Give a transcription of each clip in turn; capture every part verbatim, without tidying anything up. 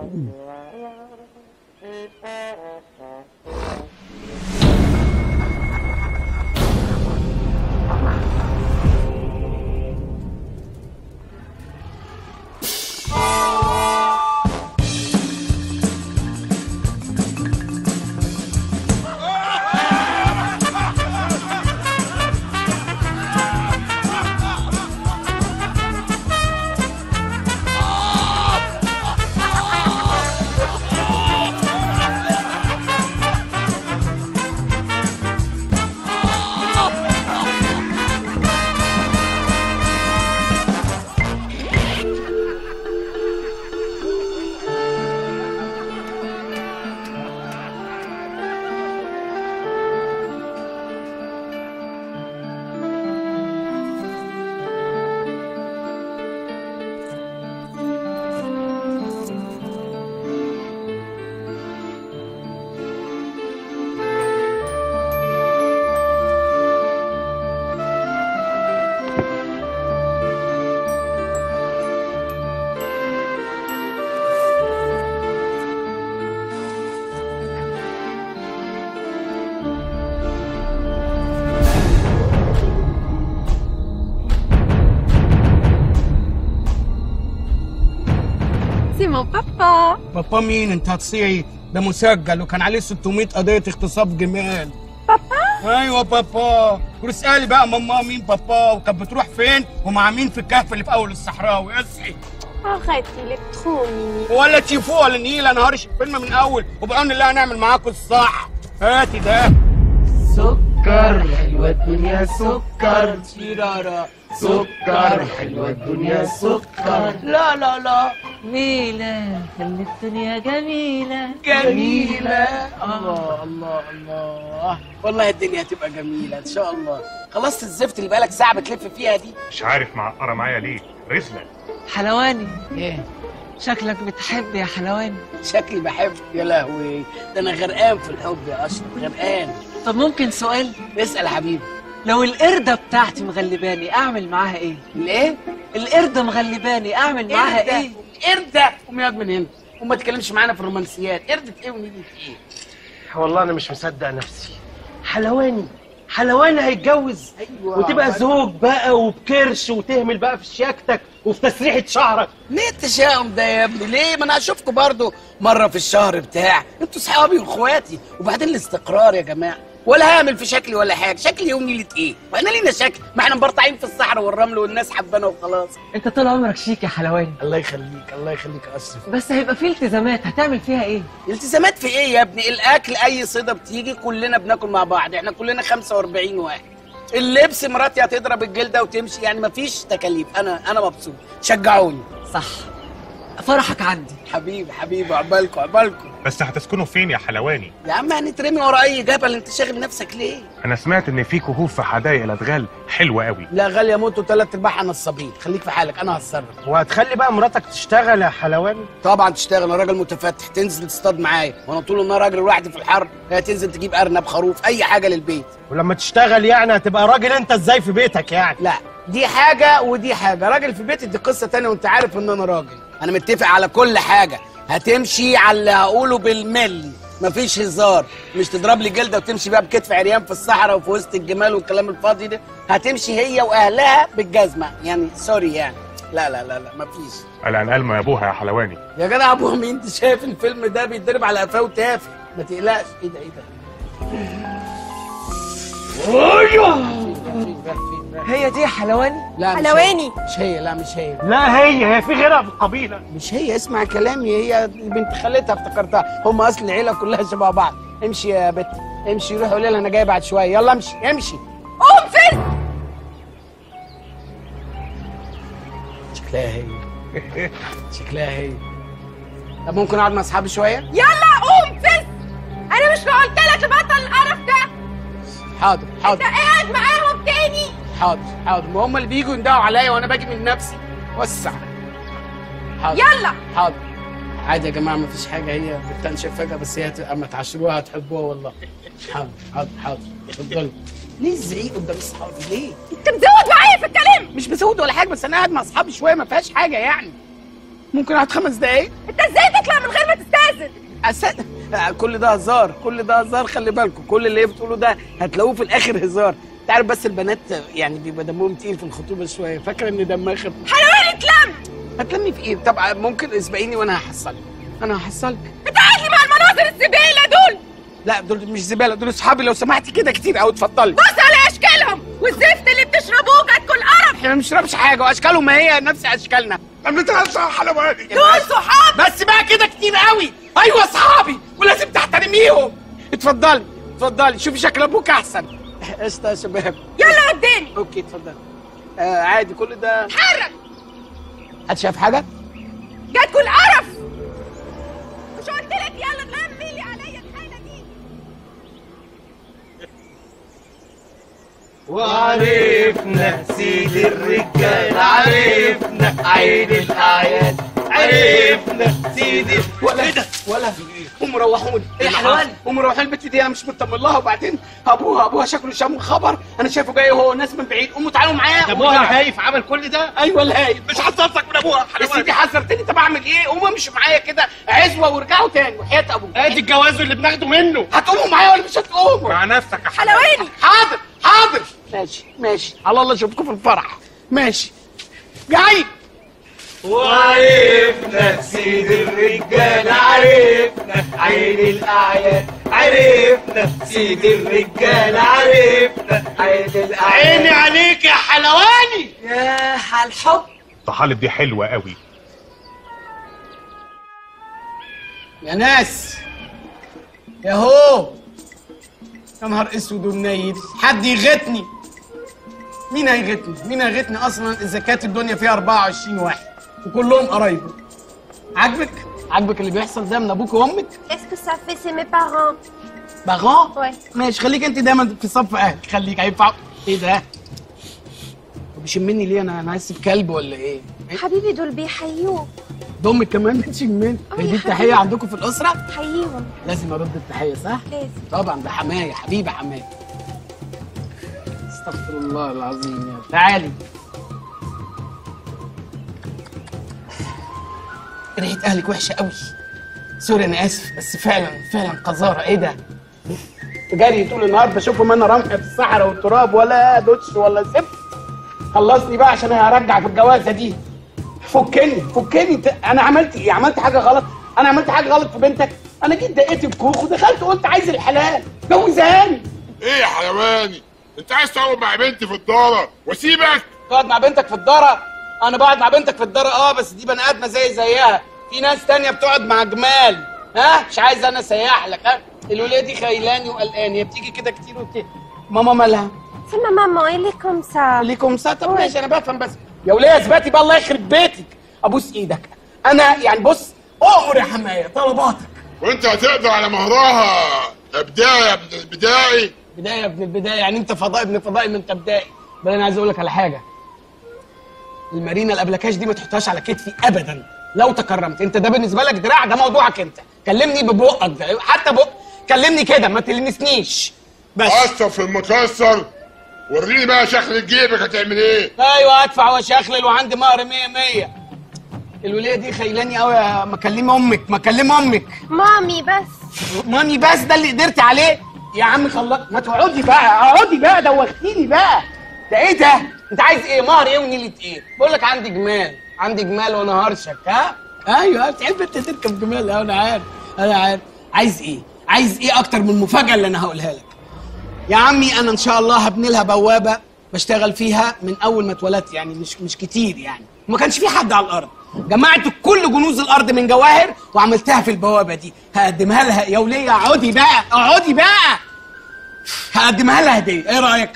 بابا بابا مين؟ انت هتصيعي، ده مسجل وكان عليه ستمية قضية اغتصاب جمال. بابا؟ ايوه بابا. واسألي بقى ماما مين بابا وكانت بتروح فين ومع مين في الكهف اللي في اول الصحراوي. اسقي. Arrête, il est trop mignon. ولا تشوفوه ولا نيله، انا هرش الفيلم من اول وبعون الله هنعمل معاكم الصح. هاتي ده. سكر حلوة الدنيا سكر شرارة. سكر حلوة الدنيا سكر لا لا لا جميلة خلي الدنيا جميلة جميلة. الله الله الله، والله الدنيا هتبقى جميلة إن شاء الله. خلصت الزفت اللي بقالك ساعة بتلف فيها دي؟ مش عارف معقرة معايا ليه؟ رزلة. حلواني إيه؟ شكلك بتحب يا حلواني. شكلي بحب؟ يا لهوي ده أنا غرقان في الحب يا أشرف، غرقان. طب ممكن سؤال؟ اسأل يا حبيبي. لو القردة بتاعتي مغلباني أعمل معاها إيه؟ الإيه؟ القردة مغلباني أعمل معاها إيه؟ قردة؟ قوم ياض من هنا، وما تتكلمش معانا في الرومانسيات. قردة إيه ونيلة إيه؟ والله أنا مش مصدق نفسي. حلواني حلواني هيتجوز. أيوة وتبقى زوج بقى وبكرش وتهمل بقى في شياكتك وفي تسريحة شعرك. ليه التشاؤم ده يا ابني؟ ليه؟ ما انا هشوفكم برضو مره في الشهر بتاع، انتوا صحابي واخواتي. وبعدين الاستقرار يا جماعه، ولا هعمل في شكلي ولا حاجه. شكلي يوم نيلة ايه؟ واحنا لينا شكل؟ ما احنا مبرطعين في الصحراء والرمل والناس حبانا وخلاص. أنت طول عمرك شيك يا حلواني. الله يخليك الله يخليك يا اشرف. بس هيبقى في التزامات، هتعمل فيها إيه؟ التزامات في ايه يا ابني؟ الاكل اي صيده بتيجي كلنا بناكل مع بعض، احنا كلنا خمسة وأربعين واحد. اللبس مراتي هتضرب الجلده وتمشي، يعني مفيش تكاليف. انا انا مبسوط، شجعوني. صح، فرحك عندي. حبيبي حبيبي، عقبالكم عقبالكم. بس هتسكنوا فين يا حلواني؟ يا عم هنترمي ورا اي جبل، انت شاغل نفسك ليه؟ انا سمعت ان في كهوف في حدائق الادغال حلوه قوي. لا غاليه موت وثلاث ارباعها نصابين. خليك في حالك، انا هتصرف. وهتخلي بقى مراتك تشتغل يا حلواني؟ طبعا تشتغل، انا راجل متفتح. تنزل تصطاد معايا، وانا طول النهار راجل لوحدي في الحر. هي تنزل تجيب ارنب، خروف، اي حاجه للبيت. ولما تشتغل يعني هتبقى راجل انت ازاي في بيتك يعني؟ لا دي حاجه ودي حاجه. راجل في بيتي دي قصه تانية، وانت عارف ان انا راجل. انا متفق على كل حاجه، هتمشي على اللي هقوله بالملي، مفيش هزار. مش تضرب لي جلده وتمشي بقى بكتف عريان في الصحراء وفي وسط الجمال والكلام الفاضي ده. هتمشي هي واهلها بالجزمه، يعني سوري يعني. لا لا لا لا مفيش. قلقان قلمه يا ابوها يا حلواني. يا جدع ابوها مين؟ انت شايف الفيلم ده بيتضرب على قفاه وتافه. ما تقلقش. ايه ده ايه ده؟ هي دي يا حلواني؟ لا مش حلواني. مش هي. لا مش هي. لا هي هي في غيرها في القبيله. مش هي، اسمع كلامي. هي بنت خالتها افتكرتها. هم اصل العيله كلها شبه بعض. امشي يا بت، امشي. روح قولي لها انا جاي بعد شويه. يلا امشي امشي. قوم فز. شكلها هي. شكلها هي. طب ممكن اقعد مع اصحابي شويه؟ يلا قوم فز. انا مش قلت لك تبطل القرف ده؟ حاضر حاضر. انت قاعد معاهم تاني؟ حاضر حاضر. ما هم اللي بييجوا يندهوا عليا وانا باجي من نفسي. وسع. حاضر. يلا. حاضر. عادي يا جماعه مفيش حاجه. هي بتنشف فجاه، بس هي اما تعشروها هتحبوها والله. حاضر حاضر حاضر. اتفضلوا. ليه الزعيق قدام اصحابي ليه؟ انت مزود معايا في الكلام. مش بزود ولا حاجه، بس انا قاعد مع اصحابي شويه، ما فيهاش حاجه يعني. ممكن اقعد خمس دقايق؟ انت ازاي تطلع من غير ما تستاذن؟ أسد... كل ده هزار، كل ده هزار، خلي بالكم كل اللي هي بتقوله ده هتلاقوه في الاخر هزار. انت عارف بس البنات يعني بيبقى دمهم تقيل في الخطوبه شويه، فاكره ان دمها خفيف. حلواني اتلم. هتلمي في ايه؟ طب ممكن اسبقيني وانا هحصلك، انا هحصلك. انت قاعد لي مع المناظر الزباله دول. لا دول مش زباله، دول اصحابي لو سمحتي كده كتير قوي. اتفضلي. بص على اشكالهم والزفت اللي بتشربوه جاتكوا القرف. احنا ما بنشربش حاجه واشكالهم ما هي نفس اشكالنا. ما بتعرفش حلواني. دول صحاب. بس بقى كده كتير قوي. ايوه اصحابي ولازم تحترميهم. اتفضلي اتفضلي، شوفي شكل ابوك احسن. قشطه يا شباب. يلا قدامي. اوكي اتفضلي. آه عادي كل ده. اتحرك. حد شاف حاجه؟ جاتكوا القرف. مش قلت لك يلا تلمي لي عليا الحاله دي؟ وعرفنا سيد الرجال، عرفنا عين الاعياد، عرفنا سيدي. ولا ده ولا قوموا روحوني. ايه حلواني؟ قوموا روحوني البت دي، انا مش مطمن لها. وبعدين ابوها ابوها شكله شام خبر، انا شايفه جاي وهو ناس من بعيد. قوموا تعالوا معايا. ابوها الهايف عمل كل ده؟ ايوه الهايف. مش حصلتك من ابوها يا سيدي حذرتني. طب اعمل ايه؟ قوموا امشوا معايا كده عزوه وارجعوا تاني وحياه ابوك. ادي الجواز اللي بناخده منه. هتقوموا معايا ولا مش هتقوموا؟ مع نفسك يا حلواني. حاضر حاضر. ماشي ماشي، على الله اشوفكم في الفرح. ماشي جاي. وعرفنا سيد الرجال، عرفنا عين الاعياد، عرفنا سيد الرجال، عرفنا عين الاعياد. عيني عليك يا حلواني. يا حالحب. الطحالب دي حلوه قوي. يا ناس يا هو، يا نهار اسود ومنيل، حد يغتني. مين هيغتني؟ مين هيغتني اصلا اذا كانت الدنيا فيها أربعة وعشرين واحد وكلهم قرايبه؟ عاجبك؟ عاجبك اللي بيحصل ده من ابوك وامك؟ Qu'est-ce que ça fait c'est mes parents. بغان؟ Ouais. ماشي، خليك انت دايما في صف اهلك، خليك هينفع. ايه ده؟ بيشمني ليه؟ انا انا عايز كلب ولا ايه؟ حبيبي دول بيحيوك. ضمك كمان بتشمني؟ آه هي يا دي التحيه حبيبي. عندكم في الاسره؟ حييهم. لازم ارد التحيه صح؟ لازم. طبعا ده حمايه، حبيبه حمايه. استغفر الله العظيم. يا تعالي. ريحه اهلك وحشه قوي. سوري انا اسف، بس فعلا فعلا قذاره. ايه ده؟ جري طول النهار بشوفهم انا رمح في الصحراء والتراب، ولا دوتش ولا زفت. خلصني بقى عشان هرجع في الجوازه دي. فكني فكني. انا عملت ايه؟ عملت حاجه غلط؟ انا عملت حاجه غلط في بنتك؟ انا جيت دقيت الكوخ ودخلت وقلت عايز الحلال، جوزهاني. ايه يا حيواني؟ انت عايز تقعد مع بنتي في الدارة واسيبك؟ تقعد مع بنتك في الدارة؟ انا بقعد مع بنتك في الدارة اه، بس دي بني ادمه زي زيها. في ناس تانية بتقعد مع جمال. ها مش عايز انا اسيح لك. ها الوليه دي خيلاني وقلقاني، هي بتيجي كده كتير وبتيجي. ماما مالها؟ C'est ma maman, elle est comme ça. ليكم ساعه. طب ماشي انا بفهم، بس يا وليه اثبتي بقى، الله يخرب بيتك. ابوس ايدك. انا يعني بص، اؤمر يا حمايه طلباتك. وانت هتقدر على مهرها بداية يا ابن البداية؟ بدايه يا ابن البدايه، يعني انت فضائي ابن فضائي ما انت بدائي. بل انا عايز اقول لك على حاجه، المارينا الابلكاش دي ما تحطهاش على كتفي ابدا لو تكرمت. انت ده بالنسبه لك دراع، ده موضوعك انت. كلمني ببقك ده، حتى بق كلمني كده ما تلمسنيش بس. قصر في المكسر. وريني بقى شكل جيبك هتعمل ايه؟ ايوه ادفع واشخلل وعندي مهر مية مية. الوليه دي خيلاني قوي. ما اكلم امك، ما اكلم امك. مامي بس. مامي بس ده اللي قدرت عليه يا عم. خلص ما تقعدي بقى، اقعدي بقى، دوختيني بقى. ده ايه ده؟ انت عايز ايه؟ مهر ايه ونيله ايه؟ بقول لك عندي جمال، عندي جمال وانا هرشك. ها ايوه بتحب انت تركب جمال. اه انا عارف انا عارف. عايز ايه؟ عايز ايه اكتر من المفاجاه اللي انا هقولها لك؟ يا عمي انا ان شاء الله هبني لها بوابه بشتغل فيها من اول ما اتولدت، يعني مش مش كتير يعني. ما كانش في حد على الارض. جمعت كل كنوز الارض من جواهر وعملتها في البوابه دي. هقدمها لها يا وليه. اقعدي بقى اقعدي بقى. هقدمها لها هديه، ايه رايك؟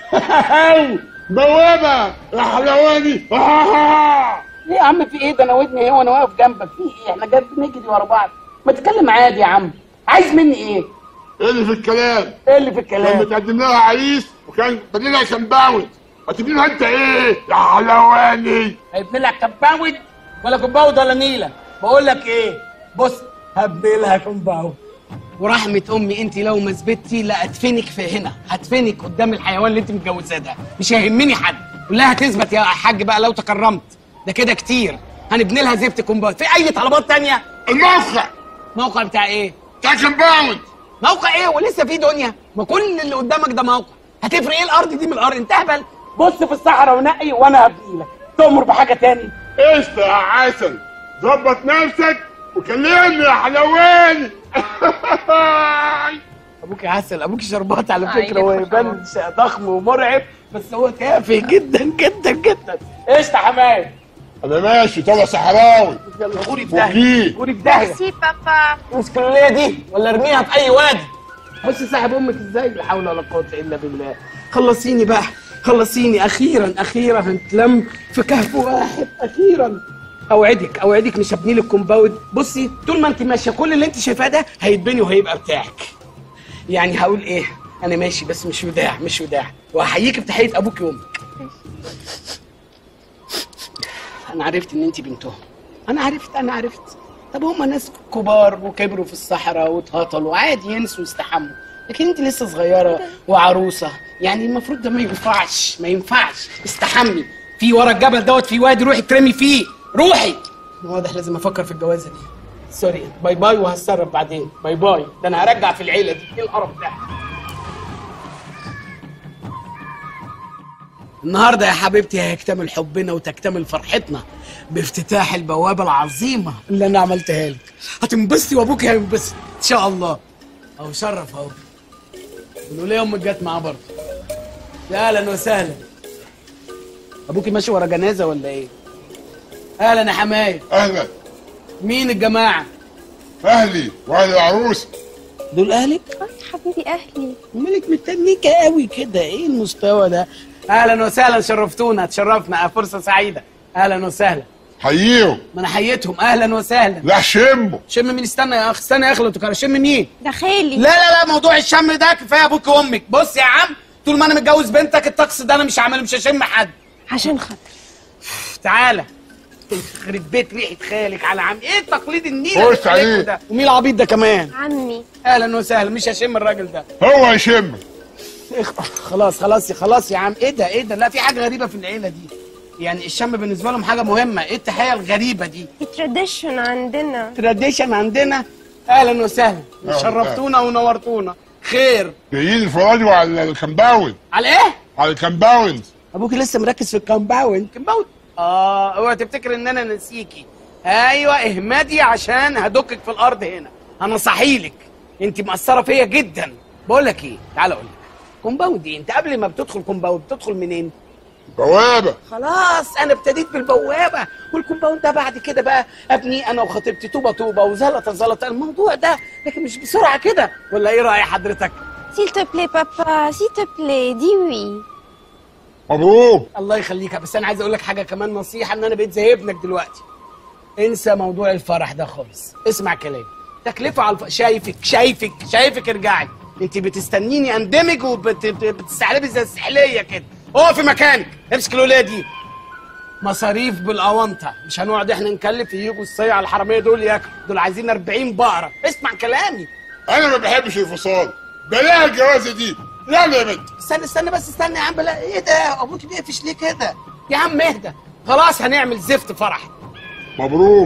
بوابة يا حلواني. ليه يا عم في ايه؟ ده انا ودني ايه وانا واقف جنبك؟ في ايه؟ احنا جايين بنجري ورا بعض. ما تتكلم عادي يا عم. عايز مني ايه؟ ايه اللي في الكلام؟ ايه اللي في كان الكلام؟ متقدم لها عريس وكان بديلها كمباوند. هتبني لها انت ايه يا حلواني؟ هيبني لها كومباوند ولا كومباوند ولا نيله؟ بقول لك ايه؟ بص هبني لها كومباوند. ورحمه امي انت لو ما ثبتي لا ادفنك في هنا، هدفنك قدام الحيوان اللي انت متجوزاه ده. مش هيهمني حد. قول لها تثبت يا حاج بقى لو تكرمت. ده كده كتير. هنبني لها زفت كومباوند. في اي طلبات تانية؟ الموقع موقع بتاع ايه؟ بتاع كمباوند. موقع ايه ولسه في دنيا؟ ما كل اللي قدامك ده موقع. هتفرق ايه الارض دي من الارض؟ انت اهبل. بص في الصحراء ونقي وانا هبني لك. تؤمر بحاجه تاني؟ قشطة يا عسل، ظبط نفسك وكلمني يا حلواني. ابوك عسل، ابوك شربات على فكره، هو يبان ضخم ومرعب بس هو تافه جدا جدا جدا. قشطه حماية. انا ماشي طلع صحراوي. يلا غوري في داهيه، غوري في داهيه. ميرسي بابا. امسك الليله دي ولا ارميها في اي وادي. بص صاحب امك ازاي، لا حول ولا قوه الا بالله. خلصيني بقى، خلصيني اخيرا اخيرا هنتلم في كهف واحد اخيرا. اوعدك اوعدك مش هبني لك كومباوند. بصي طول ما انت ماشيه كل اللي انت شايفاه ده هيتبني وهيبقى بتاعك. يعني هقول ايه، انا ماشي بس مش وداع مش وداع، وهحييكي بتحيه ابوك وامك. انا عرفت ان انت بنتهم، انا عرفت انا عرفت. طب هم ناس كبار وكبروا في الصحراء واتهطلوا، عادي ينسوا ويستحموا، لكن انت لسه صغيره وعروسه، يعني المفروض ده ما ينفعش ما ينفعش. استحمي في ورا الجبل دوت، في وادي روحي ترمي فيه، روحي. واضح لازم افكر في الجوازه دي. سوري، باي باي وهتصرف بعدين. باي باي. ده انا هرجع في العيله دي. ايه القرف ده؟ النهارده يا حبيبتي هيكتمل حبنا وتكتمل فرحتنا بافتتاح البوابه العظيمه اللي انا عملتها لك. هتنبسطي وابوك هينبسط ان شاء الله. اهو شرف اهو. والوليه امك جت معاه برضه. يا اهلا وسهلا. ابوكي ماشي ورا جنازه ولا ايه؟ اهلا يا حمايه. اهلا. مين الجماعه؟ اهلي واهل العروس. دول اهلك؟ اه يا حبيبي اهلي. مالك مستنيكه قوي كده، ايه المستوى ده؟ اهلا وسهلا، شرفتونا تشرفنا، فرصه سعيده. اهلا وسهلا. حييهم. ما انا حييتهم. اهلا وسهلا. لا شمه. شم مين؟ استنى يا اخ استنى يا اخ، لو تكره شم مين؟ ده خالي. لا لا لا، موضوع الشم ده كفايه ابوك وامك. بص يا عم، طول ما انا متجوز بنتك الطقس ده انا مش هعمله، مش هشم حد. عشان خاطر تعالى. يخرب بيت ريحه خالك على عم، ايه التقليد النيل خش عليه ده؟ ومين العبيط ده كمان؟ عمي. اهلا وسهلا. مش هشم الراجل ده. هو هيشم. خلاص خلاص يا خلاص يا عم. ايه ده ايه ده؟ لا في حاجه غريبه في العيله دي، يعني الشم بالنسبه لهم حاجه مهمه. ايه التحيه الغريبه دي؟ التراديشن عندنا. تراديشن عندنا. اهلا وسهلا، أهلا. شرفتونا ونورتونا. خير. جايين يتفرجوا على الكمباوند. على ايه؟ على الكمباوند. ابوك لسه مركز في الكومباوند. كومباوند اه اوعى تفتكر ان انا نسيكي. ايوه اهمدي عشان هدكك في الارض هنا. انا صحيلك، انت مأثره فيا جدا. بقول لك ايه، تعالى اقول لك. كومباوند ايه؟ انت قبل ما بتدخل كومباوند بتدخل منين؟ بوابه. خلاص انا ابتديت بالبوابه، والكومباوند ده بعد كده بقى ابني انا وخطيبتي طوبه طوبه وزلطه زلطه الموضوع ده، لكن مش بسرعه كده. ولا ايه راي حضرتك؟ سيل تو بلاي بابا، سيل تو بلاي، دي وي. مبروك. الله يخليك. بس انا عايز اقول لك حاجه كمان، نصيحه، ان انا بقيت زي ابنك دلوقتي. انسى موضوع الفرح ده خالص، اسمع كلامي. تكلفه على الف... شايفك شايفك شايفك ارجعي. انت بتستنيني اندمج وبتستحلبي زي السحليه كده. اقف في مكانك، امسك الولايه دي. مصاريف بالاونطه، مش هنقعد احنا نكلف يجوا الصيع الحراميه دول ياكلوا، دول عايزين أربعين بقره. اسمع كلامي. انا ما بحبش الفصال، بلاها الجوازه دي. يلا يا بنت. استنى استنى بس استنى يا عم. بلا ايه ده؟ ابوك بيقفش ليه كده؟ يا عم اهدى. خلاص هنعمل زفت فرح. مبروك.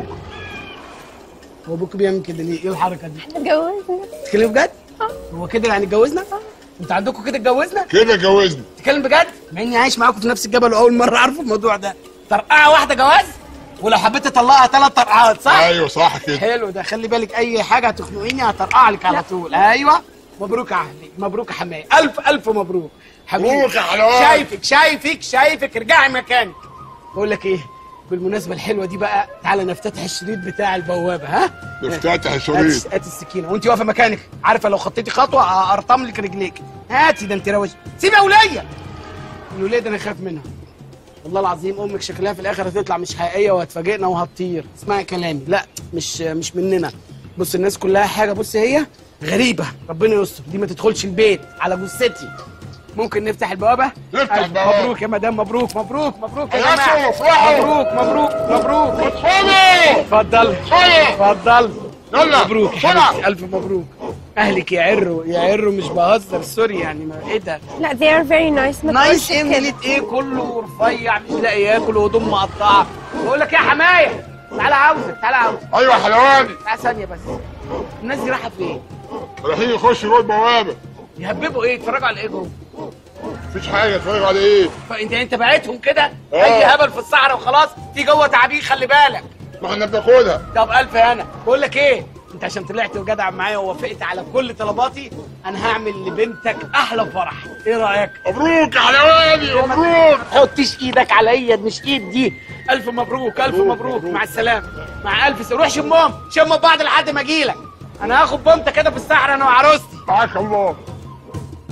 هو ابوك بيعمل كده ليه؟ ايه الحركه دي؟ احنا اتجوزنا. تتكلم بجد؟ اه. هو كده يعني اتجوزنا؟ اه. انتوا عندكم كده اتجوزنا؟ كده اتجوزنا. تتكلم بجد؟ مع اني عايش معاكم في نفس الجبل واول مره اعرف الموضوع ده. طرقعه واحده جواز؟ ولو حبيت تطلعها ثلاث طرقعات صح؟ ايوه صح كده. حلو ده. خلي بالك اي حاجه هتخنقيني هطرقع لك على طول. ايوه. مبروك يا اهلي، مبروك يا حماية، الف الف مبروك حبيبي. مبروك يا حلوان. شايفك شايفك شايفك ارجعي مكانك. بقول لك ايه، بالمناسبه الحلوه دي بقى، تعالى نفتتح الشريط بتاع البوابه. ها نفتتح هات الشريط. هات السكينه وانت واقفه مكانك، عارفه لو خطيتي خطوه ارطم لك رجليك. هاتي، ده انت روش. سيبي يا وليه. الوليه ده انا خايف منها والله العظيم. امك شكلها في الاخر هتطلع مش حقيقيه وهتفاجئنا وهتطير. اسمعي كلامي. لا مش مش مننا. بص الناس كلها حاجه، بص هي غريبه، ربنا يستر، دي ما تدخلش البيت على جثتي. ممكن نفتح البوابه؟ نفتح البوابه. مبروك يا مدام، مبروك مبروك مبروك يا يا جماعه. افرحوا. مبروك مبروك مبروك. ادخلوا. اتفضل ادخلوا. اتفضل. يلا مبروك يا بسرعة. حبيبتي، الف مبروك. اهلك يا عرو يا عرو، مش بهزر، سوري يعني. ما ايه ده؟ لا they are very nice. ما نايس تقولش ايه كده. مليت ايه؟ كله رفيع مش لاقي ياكل وهدوم مقطعه. بقول لك يا حمايه، تعالى عاوزك تعالى عاوزك. ايوه يا حلواني. تعالى ثانيه بس. الناس دي رايحه فين؟ رايحين يخشوا جوه البوابه. يهببوا ايه؟ يتفرجوا على ايه جوه؟ مفيش حاجه، اتفرجوا على ايه؟ فانت انت بعتهم كده آه. اي هبل في الصحراء وخلاص. في جوه تعابين خلي بالك. ما احنا بناخدها. طب الف هنا. بقول لك ايه؟ انت عشان طلعت وجدع معايا ووافقت على كل طلباتي انا هعمل لبنتك احلى فرح. ايه رايك؟ مبروك يا حلواني مبروك. ما تحطيش ايدك على ايد مش ايد دي. الف مبروك الف مبروك, مبروك. مع السلامه. مع الف سلامه. روح شمهم شموا بعض لحد ما اجيلك. انا هاخد بنتك كده في الصحراء انا وعروستي. معاك الله.